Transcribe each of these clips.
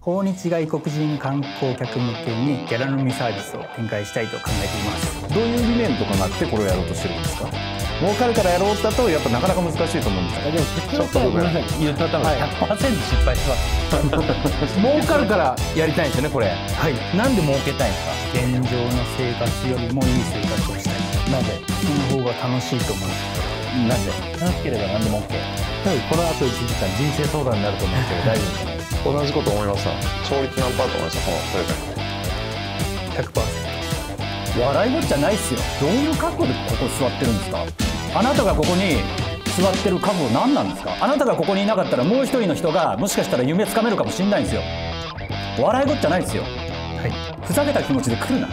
訪日外国人観光客向けにギャラ飲みサービスを展開したいと考えています。 どういう理念とかがあってこれをやろうとしてるんですか？儲かるからやろうだとやっぱなかなか難しいと思うんですよ。 でも結局はごめんなさい、言ったら100% 失敗します儲かるからやりたいんですよね、これ。 はい、 なんで儲けたいんですか？ 現状の生活よりもいい生活をしたい。 なぜ？ その方が楽しいと思います。 なぜ？楽しければ何でも OK。この後1時間人生相談になると思うんですけど大丈夫ですかね？ 同じこと思いました。勝率何パーと思いました、このプレゼント。 100%。 笑いごっちゃないっすよ。どういう覚悟でここ座ってるんですか？あなたがここに座ってる覚悟何なんですか？あなたがここにいなかったらもう一人の人がもしかしたら夢つかめるかもしれないんですよ。笑いごっちゃないですよ。はい、ふざけた気持ちで来るな。はい、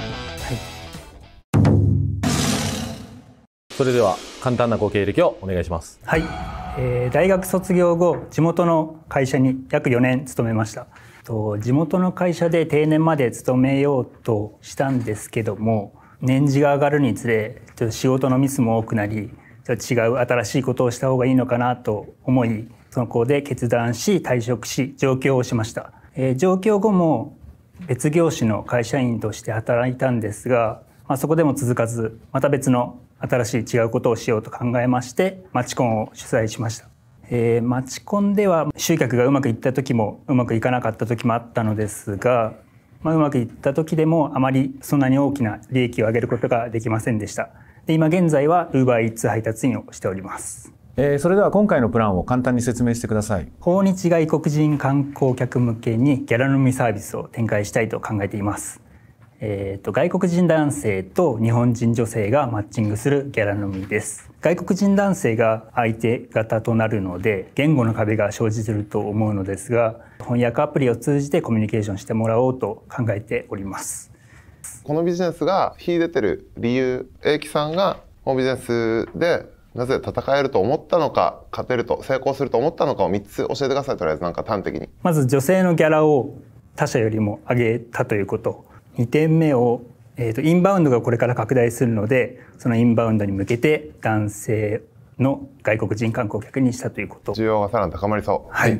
それでは簡単なご経歴をお願いします。 はい、大学卒業後地元の会社に約4年勤めました。地元の会社で定年まで勤めようとしたんですけども、年次が上がるにつれちょっと仕事のミスも多くなり、違う新しいことをした方がいいのかなと思い、そこで決断し退職し上京をしました。上京後も別業種の会社員として働いたんですが、そこでも続かず、また別の新しい違うことをしようと考えまして、マチコンを主催しました。マチコンでは集客がうまくいった時もうまくいかなかった時もあったのですが、うまくいった時でもあまりそんなに大きな利益を上げることができませんでした。で、今現在は UberEats 配達員をしております。 それでは今回のプランを簡単に説明してください。 訪日外国人観光客向けにギャラ飲みサービスを展開したいと考えています。外国人男性と日本人女性がマッチングするギャラ飲みです。外国人男性が相手方となるので言語の壁が生じていると思うのですが、翻訳アプリを通じてコミュニケーションしてもらおうと考えております。 このビジネスが秀でてる理由、英樹さんがこのビジネスでなぜ戦えると思ったのか、勝てると成功すると思ったのかを3つ教えてください。とりあえずなんか端的に。 まず女性のギャラを他社よりも上げたということ。2点目を、インバウンドがこれから拡大するので、そのインバウンドに向けて男性の外国人観光客にしたということ。 需要がさらに高まりそう。 はい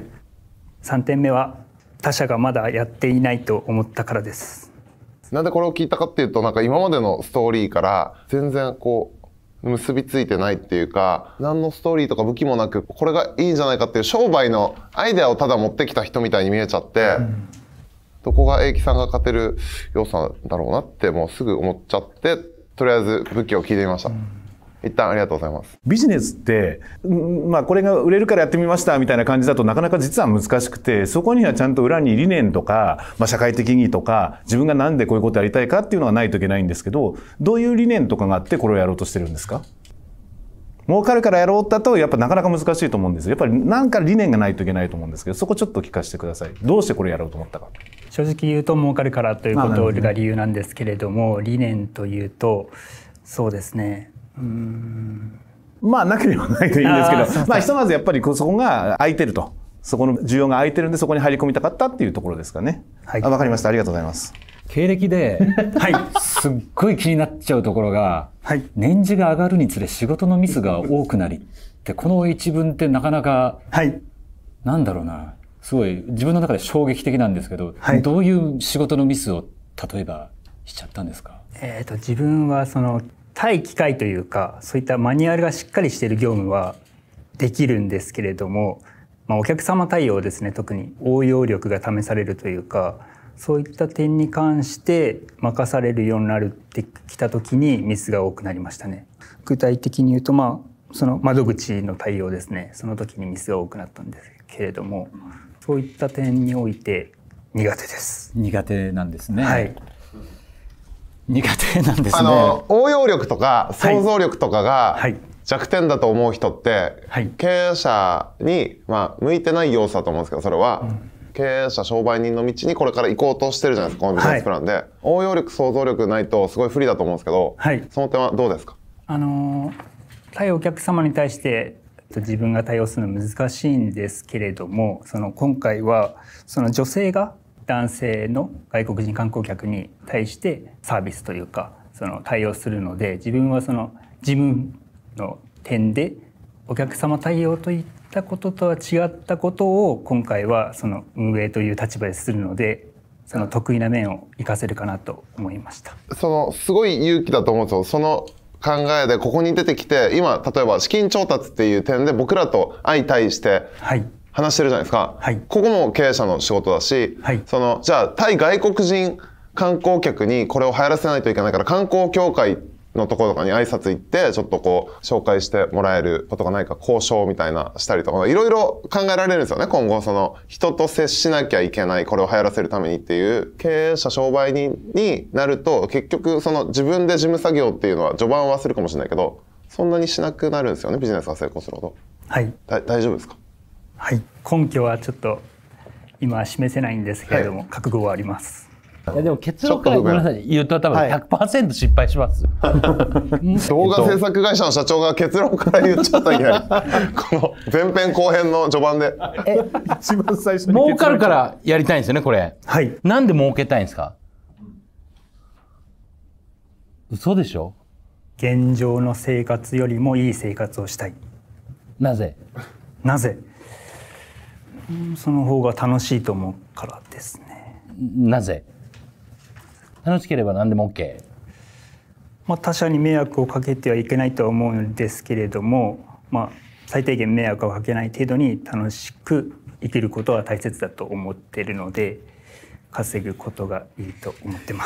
。3点目は他社がまだやっていないと思ったからです。 なんでこれを聞いたかっていうと、なんか今までのストーリーから全然こう結びついてないっていうか、何のストーリーとか武器もなくこれがいいんじゃないかっていう商売のアイデアをただ持ってきた人みたいに見えちゃって、どこが英樹さんが勝てる要素なんだろうなってもうすぐ思っちゃって、とりあえず武器を聞いてみました。一旦ありがとうございます。 ビジネスって、これが売れるからやってみましたみたいな感じだとなかなか実は難しくて、そこにはちゃんと裏に理念とか、社会的意義とか、自分がなんでこういうことやりたいかっていうのがないといけないんですけど、どういう理念とかがあってこれをやろうとしてるんですか？儲かるからやろうだとやっぱなかなか難しいと思うんですよ。やっぱりなんか理念がないといけないと思うんですけど、そこちょっと聞かせてください。どうしてこれやろうと思ったか。 正直言うと儲かるからということが理由なんですけれども、理念というとそうですね、 なければないといいんですけど、ひとまずやっぱりそこが空いてると、そこの需要が空いてるんでそこに入り込みたかったっていうところですかね。はい、わかりました。ありがとうございます。 経歴で、すっごい気になっちゃうところが、年次が上がるにつれ仕事のミスが多くなりって、この一文ってなかなか、なんだろうな、すごい自分の中で衝撃的なんですけど、どういう仕事のミスを例えばしちゃったんですか？ 自分はその対機械というか、そういったマニュアルがしっかりしている業務はできるんですけれども、お客様対応ですね、特に応用力が試されるというか、そういった点に関して任されるようになってきた時にミスが多くなりましたね。具体的に言うと、その窓口の対応ですね、その時にミスが多くなったんですけれども、そういった点において苦手です。 苦手なんですね。 はい。 苦手なんですね。 応用力とか想像力とかが弱点だと思う人って、経営者に向いてない要素だと思うんですけど、それは経営者商売人の道にこれから行こうとしてるじゃないですか、このビジネスプランで。応用力想像力ないとすごい不利だと思うんですけど、その点はどうですか？ 対お客様に対して自分が対応するのは難しいんですけれども、今回はその女性が男性の外国人観光客に対してサービスというか対応するので、自分はその事務の点でお客様対応といったこととは違ったことを今回はその運営という立場でするので、その得意な面を活かせるかなと思いました。 そのすごい勇気だと思うんですよ。その考えでここに出てきて、今例えば資金調達っていう点で僕らと相対して話してるじゃないですか、はい、ここも経営者の仕事だし、はい、じゃあ対外国人観光客にこれを流行らせないといけないから、観光協会のところとかに挨拶行ってちょっとこう紹介してもらえることがないか交渉みたいなしたりとか、いろいろ考えられるんですよね。今後その人と接しなきゃいけない、これを流行らせるためにっていう経営者商売人になると、結局その自分で事務作業っていうのは序盤はするかもしれないけど、そんなにしなくなるんですよね、ビジネスが成功するほど。はい。大丈夫ですか？ はい。根拠はちょっと今は示せないんですけれども、はい、覚悟はあります。 いやでも結論からごめんなさい言うと多分 100% 失敗します、 動画制作会社の社長が結論から言っちゃったんやこの前編後編の序盤で一番最初に儲かるからやりたいんですよねこれ。はい。なんで儲けたいんですか？嘘でしょ？ 現状の生活よりもいい生活をしたい。 なぜ？ なぜ？その方が楽しいと思うからですね。 なぜ？楽しければ何でも OK。 他者に迷惑をかけてはいけないとは思うんですけれども、最低限迷惑をかけない程度に楽しく生きることは大切だと思っているので、稼ぐことがいいと思ってます。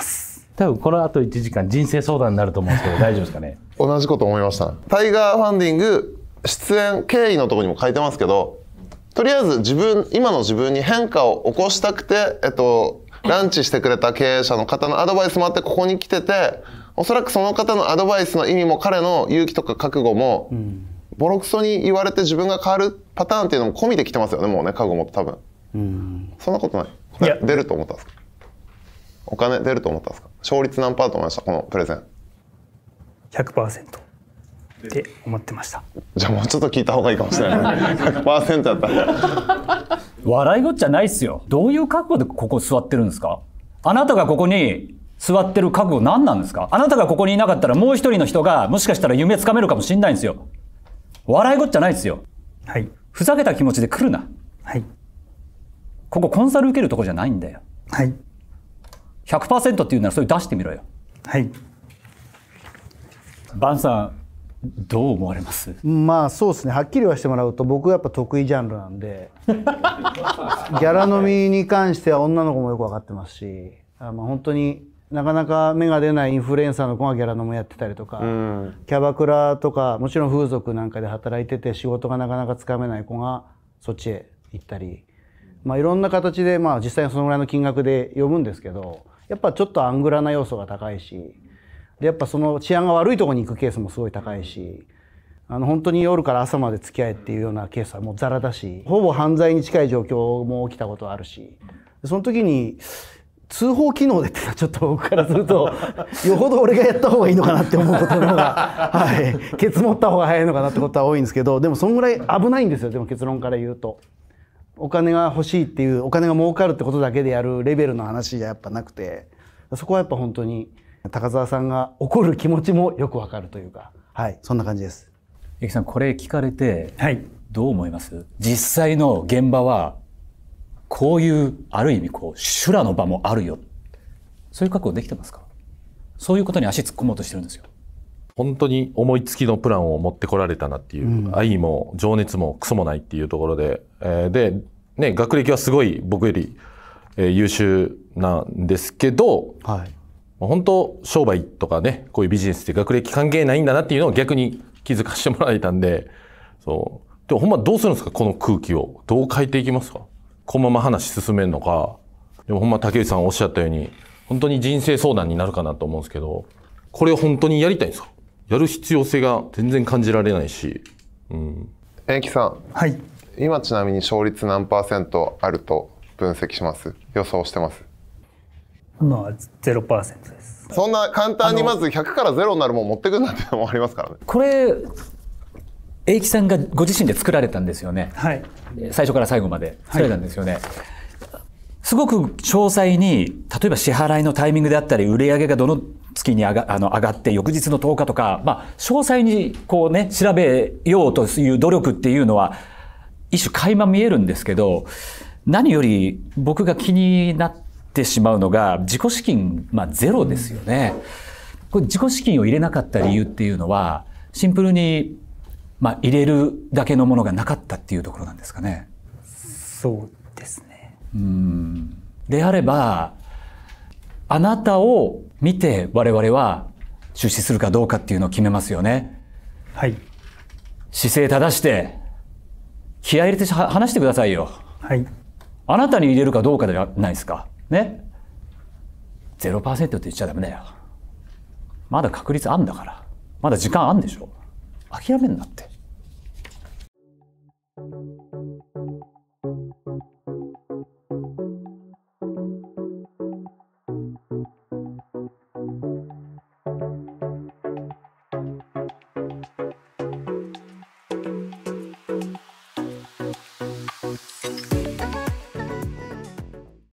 多分この後1時間人生相談になると思うんですけど大丈夫ですかね？ 同じこと思いました。タイガーファンディング出演経緯のところにも書いてますけど、とりあえず今の自分に変化を起こしたくて、ランチしてくれた経営者の方のアドバイスもあってここに来てて、おそらくその方のアドバイスの意味も彼の勇気とか覚悟も、ボロクソに言われて自分が変わるパターンっていうのも込みで来てますよね、もうね、覚悟も多分。そんなことない。これ出ると思ったんですか？お金出ると思ったんですか？勝率何パーと思いましたこのプレゼン？ 100% って思ってました。 じゃあもうちょっと聞いた方がいいかもしれない。100% だったら笑いごっちゃないっすよ。どういう覚悟でここ座ってるんですか？あなたがここに座ってる覚悟何なんですか？あなたがここにいなかったらもう一人の人がもしかしたら夢つかめるかもしれないんですよ。笑いごっちゃないっすよ。はい。ふざけた気持ちで来るな。はい。ここコンサル受けるとこじゃないんだよ。はい。100% って言うならそれ出してみろよ。はい。バンさんどう思われます？ そうですね、はっきりはしてもらうと僕はやっぱ得意ジャンルなんでギャラ飲みに関しては女の子もよく分かってますし、本当になかなか芽が出ないインフルエンサーの子がギャラ飲みやってたりとか、キャバクラとかもちろん風俗なんかで働いてて仕事がなかなかつかめない子がそっちへ行ったり、いろんな形で実際にそのぐらいの金額で呼ぶんですけど、やっぱちょっとアングラな要素が高いし、でやっぱその治安が悪いところに行くケースもすごい高いし、本当に夜から朝まで付き合えっていうようなケースはもうザラだし、ほぼ犯罪に近い状況も起きたことあるし、その時に通報機能でってのはちょっと僕からするとよほど俺がやった方がいいのかなって思うことの方が、はい、ケツ持った方が早いのかなってことは多いんですけど、でもそんぐらい危ないんですよ。でも結論から言うとお金が欲しいっていう、お金が儲かるってことだけでやるレベルの話じゃやっぱなくて、そこはやっぱ本当に高澤さんが怒る気持ちもよくわかるというか、はい、そんな感じです。 ゆきさん、これ聞かれてどう思います？実際の現場はこういうある意味修羅の場もあるよ、そういう覚悟できてますか？そういうことに足突っ込もうとしてるんですよ。 本当に思いつきのプランを持ってこられたなっていう、愛も情熱もクソもないっていうところで、でね、学歴はすごい僕より、優秀なんですけど、はい、本当商売とかね、こういうビジネスって学歴関係ないんだなっていうのを逆に気づかせてもらえたんで、そうでもほんまどうするんですか？この空気をどう変えていきますか？このまま話進めるのか、でもほんま竹内さんおっしゃったように本当に人生相談になるかなと思うんですけど、これを本当にやりたいんですか？やる必要性が全然感じられないし。 延期さん、はい、今ちなみに勝率何%あると分析します？予想してます？ 0% です。 そんな簡単にまず100から0になるもん持ってくるなんてのもありますからね。 これ栄喜さんがご自身で作られたんですよね。はい。最初から最後まで作られたんですよね。はい、すごく詳細に、例えば支払いのタイミングであったり、売上がどの月に上がって翌日の10日とか、詳細に調べようという努力っていうのは一種垣間見えるんですけど、何より僕が気になってしまうのが自己資金、ゼロですよね。これ自己資金を入れなかった理由っていうのはシンプルに入れるだけのものがなかったっていうところなんですかね。 そうですね。 であればあなたを見て我々は出資するかどうかっていうのを決めますよね。 はい。 姿勢正して気合い入れて話してくださいよ。 はい。 あなたに入れるかどうかじゃないですかね。0% って言っちゃダメだよ。まだ確率あんだから。まだ時間あんでしょ。諦めんなって。